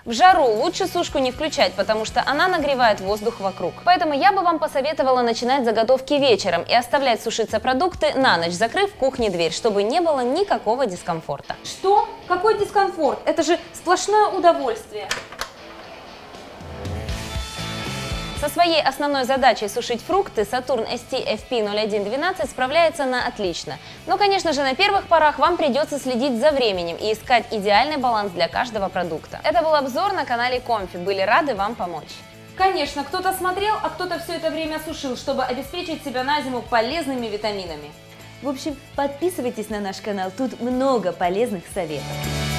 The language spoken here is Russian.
В жару лучше сушку не включать, потому что она нагревает воздух вокруг. Поэтому я бы вам посоветовала начинать заготовки вечером и оставлять сушиться продукты на ночь, закрыв в кухне дверь, чтобы не было никакого дискомфорта. Что? Какой дискомфорт? Это же сплошное удовольствие. Со своей основной задачей сушить фрукты Saturn ST FP0112 справляется на отлично. Но, конечно же, на первых порах вам придется следить за временем и искать идеальный баланс для каждого продукта. Это был обзор на канале Comfy. Были рады вам помочь. Конечно, кто-то смотрел, а кто-то все это время сушил, чтобы обеспечить себя на зиму полезными витаминами. В общем, подписывайтесь на наш канал, тут много полезных советов.